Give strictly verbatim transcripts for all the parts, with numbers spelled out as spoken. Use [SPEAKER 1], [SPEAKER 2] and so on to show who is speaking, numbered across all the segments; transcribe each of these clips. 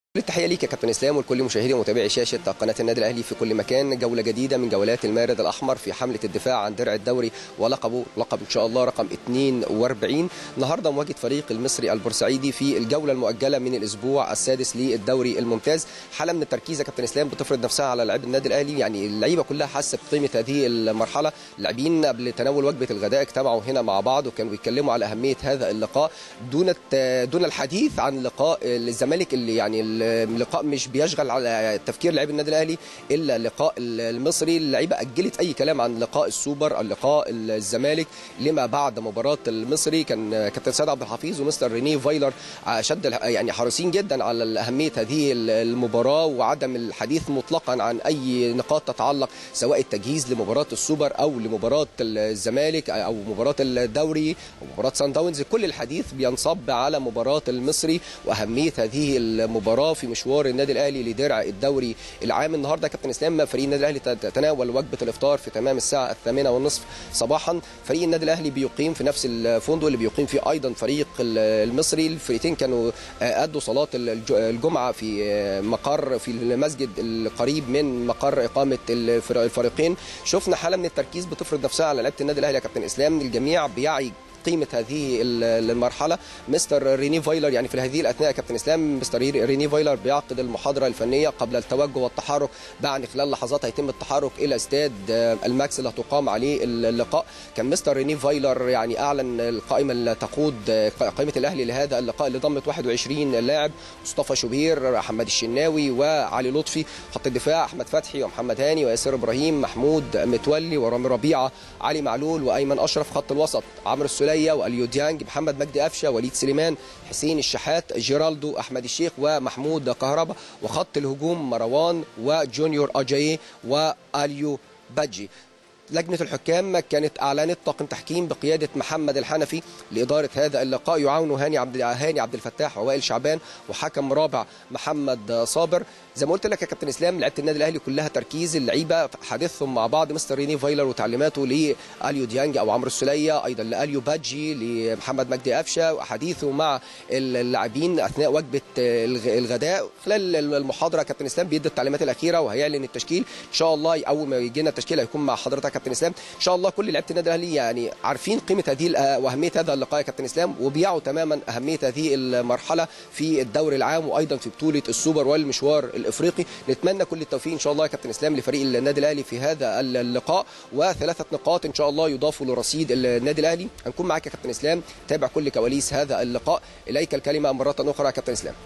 [SPEAKER 1] التحية ليك يا كابتن اسلام ولكل مشاهدي ومتابعي شاشة قناة النادي الاهلي في كل مكان. جولة جديدة من جولات المارد الاحمر في حملة الدفاع عن درع الدوري ولقبه لقب ان شاء الله رقم اثنين وأربعين. النهارده مواجهة فريق المصري البورسعيدي في الجولة المؤجلة من الاسبوع السادس للدوري الممتاز. حالة من التركيز يا كابتن اسلام بتفرض نفسها على لاعبي النادي الاهلي، يعني اللعيبة كلها حاسة بقيمة هذه المرحلة. اللاعبين قبل تناول وجبة الغداء اجتمعوا هنا مع بعض وكانوا بيتكلموا على أهمية هذا اللقاء دون دون الحديث عن لقاء الزمالك اللي يعني اللقاء مش بيشغل على تفكير لاعبي النادي الاهلي الا اللقاء المصري. اللعيبه اجلت اي كلام عن لقاء السوبر اللقاء الزمالك لما بعد مباراه المصري. كان كابتن سيد عبد الحفيظ ومستر ريني فايلر شد يعني حريصين جدا على اهميه هذه المباراه وعدم الحديث مطلقا عن اي نقاط تتعلق سواء التجهيز لمباراه السوبر او لمباراه الزمالك او مباراه الدوري او مباراه سان داونز. كل الحديث بينصب على مباراه المصري واهميه هذه المباراه في مشوار النادي الاهلي لدرع الدوري العام. النهارده كابتن اسلام فريق النادي الاهلي تناول وجبه الافطار في تمام الساعه الثامنه والنصف صباحا. فريق النادي الاهلي بيقيم في نفس الفندق اللي بيقيم فيه ايضا فريق المصري. الفريقين كانوا ادوا صلاه الجمعه في مقر في المسجد القريب من مقر اقامه الفريقين. شفنا حاله من التركيز بتفرض نفسها على لعيبه النادي الاهلي يا كابتن اسلام. الجميع بيعي قيمه هذه المرحله. مستر ريني فايلر يعني في هذه الاثناء كابتن اسلام مستر ريني فايلر بيعقد المحاضره الفنيه قبل التوجه والتحرك. بعد خلال لحظات هيتم التحرك الى استاد الماكس اللي هتقام عليه اللقاء. كان مستر ريني فايلر يعني اعلن القائمه اللي تقود قائمه الاهلي لهذا اللقاء اللي ضمت واحد وعشرين لاعب: مصطفى شوبير، محمد الشناوي، وعلي لطفي. خط الدفاع احمد فتحي ومحمد هاني وياسر ابراهيم، محمود متولي ورامي ربيعه، علي معلول وايمن اشرف. خط الوسط عمرو السوليه واليو ديانج، محمد مجدي قفشه، وليد سليمان، حسين الشحات، جيرالدو، احمد الشيخ ومحمود كهربا. وخط الهجوم مروان وجونيور اجاي واليو باجي. لجنة الحكام كانت أعلنت طاقم تحكيم بقيادة محمد الحنفي لإدارة هذا اللقاء يعاون هاني عبد هاني عبد الفتاح ووائل شعبان، وحكم رابع محمد صابر. زي ما قلت لك يا كابتن اسلام لعيبه النادي الاهلي كلها تركيز. اللعيبه حديثهم مع بعض مستر ريني فايلر وتعليماته لاليو ديانج او عمرو السوليه، ايضا لاليو باجي، لمحمد مجدي قفشه، وحديثه مع اللاعبين اثناء وجبه الغداء. خلال المحاضره كابتن اسلام بيدي التعليمات الاخيره وهيعلن التشكيل ان شاء الله. اول ما يجي لنا التشكيل هيكون مع حضرتك كابتن اسلام ان شاء الله. كل لعيبه النادي الاهلي يعني عارفين قيمه هذه واهميه هذا اللقاء يا كابتن اسلام، وبيعوا تماما اهميه هذه المرحله في الدوري العام وايضا في بطوله السوبر والمشوار الافريقي. نتمنى كل التوفيق ان شاء الله يا كابتن اسلام لفريق النادي الاهلي في هذا اللقاء، وثلاثه نقاط ان شاء الله يضافوا لرصيد النادي الاهلي. هنكون معاك يا كابتن اسلام تابع كل كواليس هذا اللقاء. اليك الكلمه مره اخرى يا كابتن اسلام.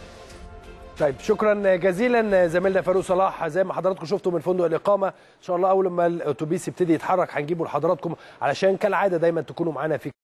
[SPEAKER 2] طيب شكرا جزيلا زميلنا فاروق صلاح. زي ما حضراتكم شفتوا من فندق الاقامه، ان شاء الله اول ما الاتوبيس يبتدي يتحرك هنجيبه لحضراتكم علشان كالعاده دايما تكونوا معانا في